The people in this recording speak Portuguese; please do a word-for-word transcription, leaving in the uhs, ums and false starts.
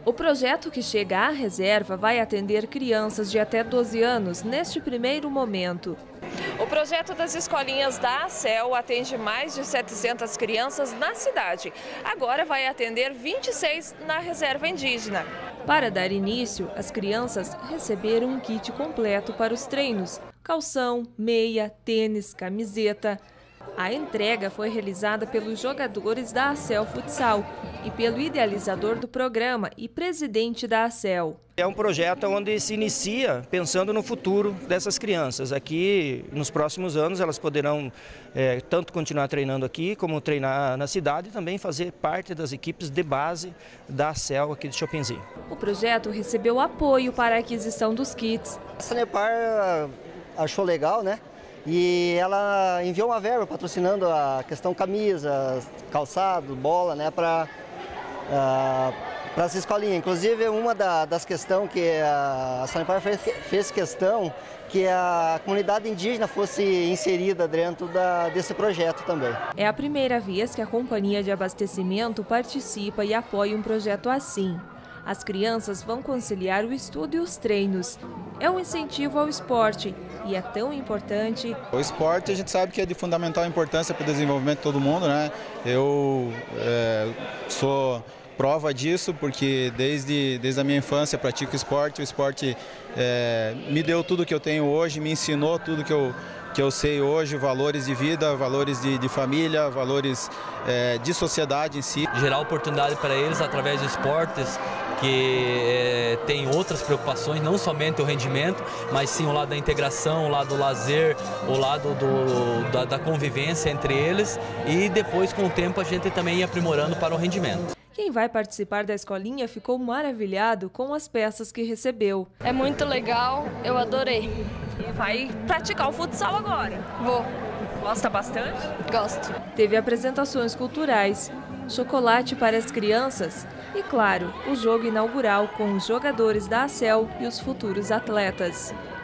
O projeto que chega à reserva vai atender crianças de até doze anos neste primeiro momento. O projeto das escolinhas da ACEL atende mais de setecentas crianças na cidade. Agora vai atender vinte e seis na reserva indígena. Para dar início, as crianças receberam um kit completo para os treinos: calção, meia, tênis, camiseta. A entrega foi realizada pelos jogadores da ACEL Futsal e pelo idealizador do programa e presidente da ACEL. É um projeto onde se inicia pensando no futuro dessas crianças. Aqui, nos próximos anos, elas poderão é, tanto continuar treinando aqui, como treinar na cidade e também fazer parte das equipes de base da ACEL aqui de Chopinzinho. O projeto recebeu apoio para a aquisição dos kits. A Sanepar achou legal, né? E ela enviou uma verba patrocinando a questão camisa, calçado, bola, né, para uh, para as escolinhas. Inclusive, uma da, das questões que a Sanepar fez, fez questão que a comunidade indígena fosse inserida dentro da, desse projeto também. É a primeira vez que a companhia de abastecimento participa e apoia um projeto assim. As crianças vão conciliar o estudo e os treinos. É um incentivo ao esporte e é tão importante. O esporte a gente sabe que é de fundamental importância para o desenvolvimento de todo mundo, né? Eu é, sou prova disso porque desde, desde a minha infância pratico esporte. O esporte é, me deu tudo que eu tenho hoje, me ensinou tudo que eu, que eu sei hoje, valores de vida, valores de, de família, valores é, de sociedade em si. Gerar oportunidade para eles através de esportes que é, tem outras preocupações, não somente o rendimento, mas sim o lado da integração, o lado do lazer, o lado do, da, da convivência entre eles, e depois, com o tempo, a gente também ia aprimorando para o rendimento. Quem vai participar da escolinha ficou maravilhado com as peças que recebeu. É muito legal, eu adorei. E vai praticar o futsal agora? Vou. Gosta bastante? Gosto. Teve apresentações culturais, chocolate para as crianças e, claro, o jogo inaugural com os jogadores da ACEL e os futuros atletas.